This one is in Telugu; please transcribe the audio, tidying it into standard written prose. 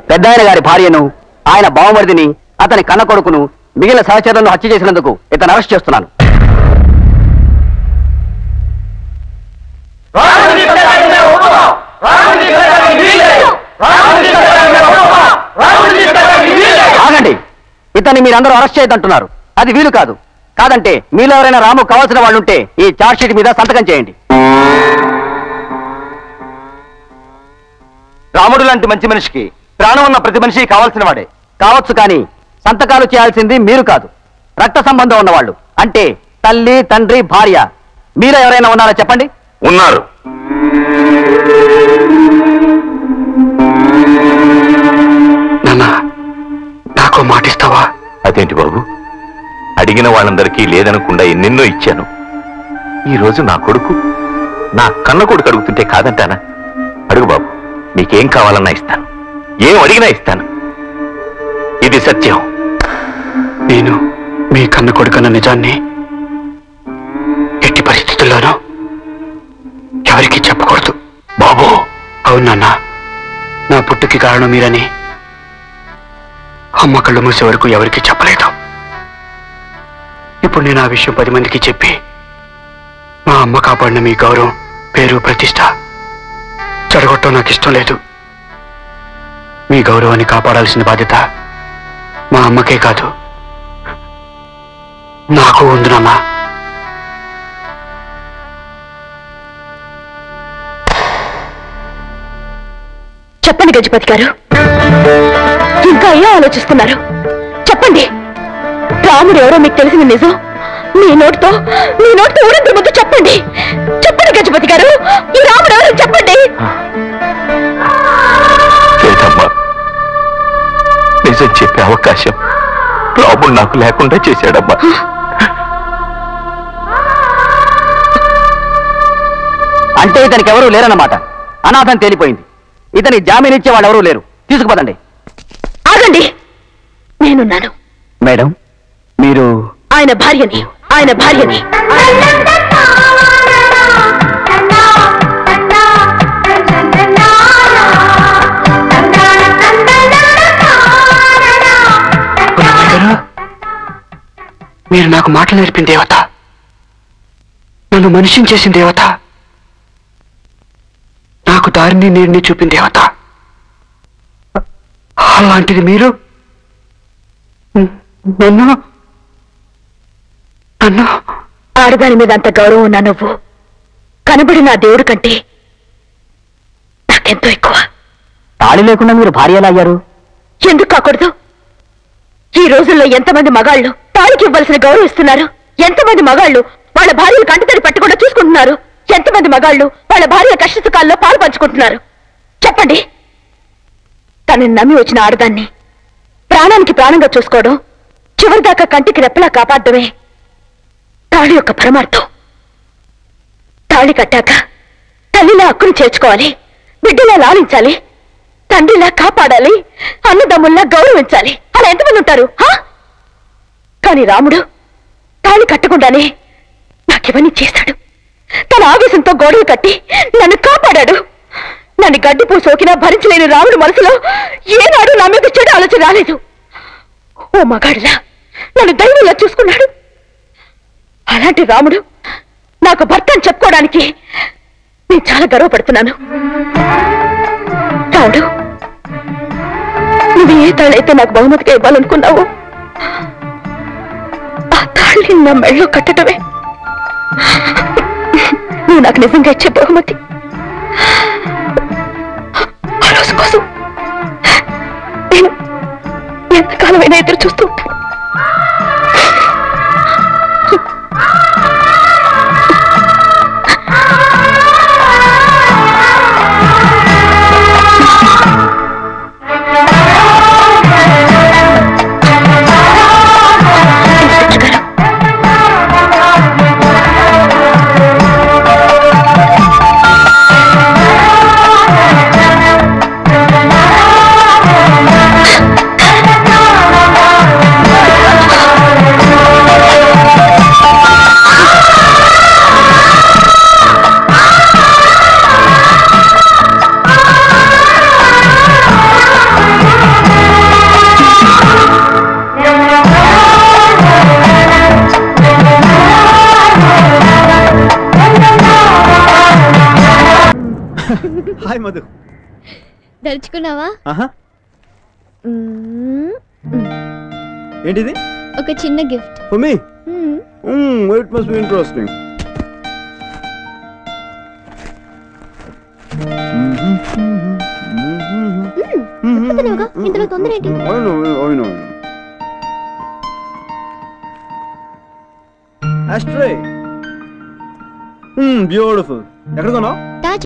పెద్దాయన గారి భార్యను, ఆయన బావమరిదిని, అతని కన్న కొడుకును, మిగిలిన సహచరులను హత్య చేసినందుకు ఇతను అరెస్ట్ చేస్తున్నాను. ఆగండి, ఇతన్ని మీరందరూ అరెస్ట్ చేయదంటున్నారు. అది వీలు కాదు. కాదంటే మీలో ఎవరైనా రాము కావాల్సిన వాళ్ళుంటే ఈ ఛార్జ్ షీట్ మీద సంతకం చేయండి. రాముడు లాంటి మంచి మనిషికి ప్రాణం ఉన్న ప్రతి మనిషి కావాల్సిన వాడే కావచ్చు, కానీ సంతకాలు చేయాల్సింది మీరు కాదు, రక్త సంబంధం ఉన్నవాళ్ళు. అంటే తల్లి, తండ్రి, భార్య. మీలో ఎవరైనా ఉన్నారా చెప్పండి. ఉన్నారు. నాకు మాటిస్తావా? అదేంటి బాబు, అడిగిన వాళ్ళందరికీ లేదనకుండా ఎన్నెన్నో ఇచ్చాను. ఈరోజు నా కొడుకు, నా కన్న కొడుకు అడుగుతుంటే కాదంటానా? అడుగు బాబు, నీకేం కావాలన్నా ఇస్తాను, ఏం అడిగినా ఇస్తాను. ఇది సత్యం. నేను మీ కన్న కొడుకన్న నిజాన్ని ఎట్టి పరిస్థితుల్లోనూ ఎవరికి చెప్పకూడదు. బాబు. అవునన్నా, నా పుట్టుకి కారణం మీరని అమ్మ కళ్ళు మూసే వరకు ఎవరికి చెప్పలేదు. ఇప్పుడు నేను ఆ విషయం 10 మందికి చెప్పి మా అమ్మ కాపాడిన మీ గౌరవం, పేరు, ప్రతిష్ట చెడగొట్టడం నాకు ఇష్టం లేదు. మీ గౌరవాన్ని కాపాడాల్సిన బాధ్యత మా అమ్మకే కాదు, నాకు ఉంది నాన్న. చెప్పండి గజపతి గారు, ఇంకా ఏం ఆలోచిస్తున్నారు? చెప్పండి. రాముడు ఎవరో మీకు తెలిసిన నిజం మీ నోటితో ఊరందరి ముందు చెప్పండి. చెప్పండి గజపతి గారు, ఈ రాముడు ఎవరో చెప్పండి. నిజం చెప్పే అవకాశం రాముడు నాకు లేకుండా చేశాడమ్మా. అంటే ఇతనికి ఎవరూ లేరన్నమాట. అనాథం తేలిపోయింది. ఇతని జామీన్ ఇచ్చే వాళ్ళు ఎవరూ లేరు. తీసుకుపోదండి. ఆగండి, నేనున్నాను. మేడం, మీరు ఆయన భార్యని. మీరు నాకు మాటలు నేర్పిన దేవత, నన్ను మనిషిని చేసిన దేవత, నాకు దారిని నీరుని చూపిన దేవత. అలాంటిది మీరు నన్ను ఆడదాని మీద అంత గౌరవం ఉన్నా నువ్వు కనబడి నా దేవుడి కంటే నాకెంతో ఎక్కువ. తాళి లేకుండా మీరు భార్య ఎలా అయ్యారు? ఎందుకు కాకూడదు? ఈ రోజుల్లో ఎంతమంది మగాళ్ళు తాళికి ఇవ్వాల్సిన గౌరవం ఇస్తున్నారు? ఎంతమంది మగాళ్ళు వాళ్ళ భార్యలు కంటతడి పెట్టకుండా చూసుకుంటున్నారు? ఎంతమంది మగాళ్ళు వాళ్ళ భార్య కష్ట సుఖాల్లో పాలు పంచుకుంటున్నారు? చెప్పండి. తనని నమ్మి వచ్చిన ఆడదాన్ని ప్రాణానికి ప్రాణంగా చూసుకోవడం, చివరిదాకా కంటికి రెప్పలా కాపాడమే తాళి యొక్క పరమార్థం. తాళి కట్టాక తల్లిలా హక్కుని చేర్చుకోవాలి, బిడ్డలా లాలించాలి, తండ్రిలా కాపాడాలి, అన్నదమ్ముల్లా గౌరవించాలి. అలా ఎంతమంది ఉంటారు? కానీ రాముడు తాళి కట్టకుండానే నాకివన్నీ చేశాడు. తన ఆవేశంతో గొడవ కట్టి నన్ను కాపాడాడు. నన్ను గడ్డిపూ సోకినా భరించలేని రాముడు మనసులో ఏనాడు నా మీద చెడు ఆలోచన రాలేదు. ఓ మగాడిలా నన్ను దైవంలా చూసుకున్నాడు. అలాంటి రాముడు నాకు భర్త అని చెప్పుకోవడానికి నేను చాలా గర్వపడుతున్నాను. రాముడు, నువ్వు ఏ తాళైతే నాకు బహుమతిగా ఇవ్వాలనుకున్నావు ఆ తాళి నా మెళ్ళో కట్టడమే నువ్వు నాకు నిజంగా ఇచ్చే బహుమతి. ఆ రోజు కోసం నేను ఎంతకాలమైనా ఎదురు చూస్తూ హాయ్ మధు. దలుచుకున్నావా? ఏంటిది? ఒక చిన్న gift for me. It must be interesting. ఇందులో తొందర ఏంటి? Ashtray. Beautiful. ఎక్కడ కొన్నావు?